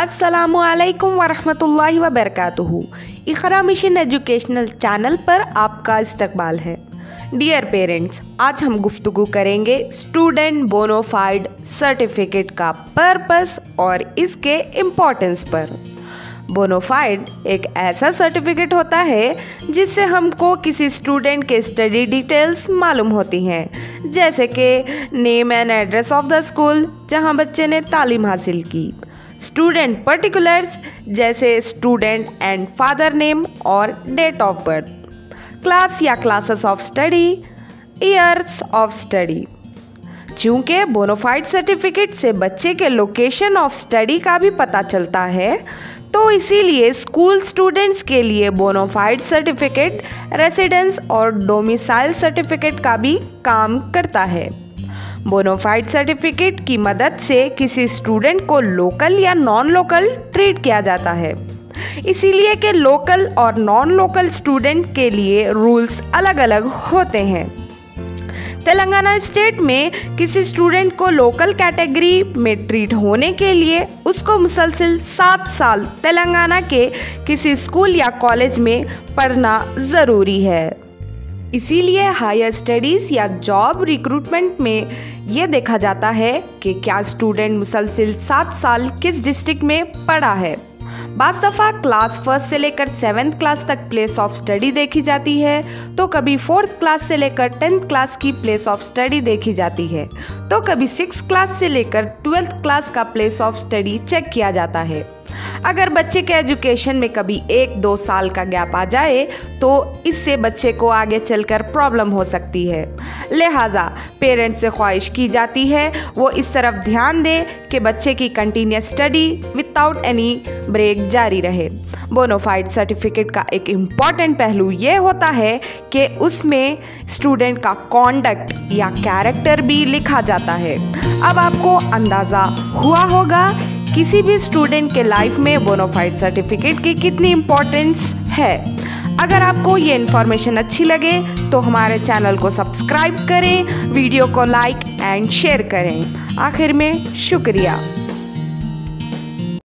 अस्सलामुअलैकुम वरहमतुल्लाहि वबरकातुहू। इक़रा मिशन एजुकेशनल चैनल पर आपका इस्तकबाल है। डियर पेरेंट्स, आज हम गुफ्तगू करेंगे स्टूडेंट बोनाफाइड सर्टिफिकेट का पर्पस और इसके इम्पोर्टेंस पर। बोनाफाइड एक ऐसा सर्टिफिकेट होता है जिससे हमको किसी स्टूडेंट के स्टडी डिटेल्स मालूम होती हैं, जैसे कि name and address of the school जहां बच्चे ने तालीम हासिल की, स्टूडेंट पर्टिकुलर्स जैसे स्टूडेंट एंड फादर नेम और डेट ऑफ बर्थ, क्लास या classes of study, years of study. चूँकि बोनाफाइड सर्टिफिकेट से बच्चे के लोकेशन ऑफ स्टडी का भी पता चलता है, तो इसीलिए स्कूल स्टूडेंट्स के लिए बोनाफाइड सर्टिफिकेट रेसिडेंस और डोमिसाइल सर्टिफिकेट का भी काम करता है। बोनाफाइड सर्टिफिकेट की मदद से किसी स्टूडेंट को लोकल या नॉन लोकल ट्रीट किया जाता है, इसीलिए कि लोकल और नॉन लोकल स्टूडेंट के लिए रूल्स अलग अलग होते हैं। तेलंगाना स्टेट में किसी स्टूडेंट को लोकल कैटेगरी में ट्रीट होने के लिए उसको मुसलसल 7 साल तेलंगाना के किसी स्कूल या कॉलेज में पढ़ना ज़रूरी है। इसीलिए हायर स्टडीज़ या जॉब रिक्रूटमेंट में ये देखा जाता है कि क्या स्टूडेंट मुसलसल 7 साल किस डिस्ट्रिक्ट में पढ़ा है। बाज़ दफ़ा क्लास 1 से लेकर 7th क्लास तक प्लेस ऑफ स्टडी देखी जाती है, तो कभी 4th क्लास से लेकर 10th क्लास की प्लेस ऑफ स्टडी देखी जाती है, तो कभी 6th क्लास से लेकर 12th क्लास का प्लेस ऑफ स्टडी चेक किया जाता है। अगर बच्चे के एजुकेशन में कभी 1-2 साल का गैप आ जाए तो इससे बच्चे को आगे चलकर प्रॉब्लम हो सकती है। लिहाजा पेरेंट्स से ख्वाहिश की जाती है वो इस तरफ ध्यान दे कि बच्चे की continuous study without any break जारी रहे। बोनाफाइड सर्टिफिकेट का एक इम्पॉर्टेंट पहलू ये होता है कि उसमें स्टूडेंट का कॉन्डक्ट या कैरेक्टर भी लिखा जाता है। अब आपको अंदाज़ा हुआ होगा किसी भी स्टूडेंट के लाइफ में बोनाफाइड सर्टिफिकेट की कितनी इम्पोर्टेंस है। अगर आपको ये इन्फॉर्मेशन अच्छी लगे तो हमारे चैनल को सब्सक्राइब करें, वीडियो को लाइक एंड शेयर करें। आखिर में शुक्रिया।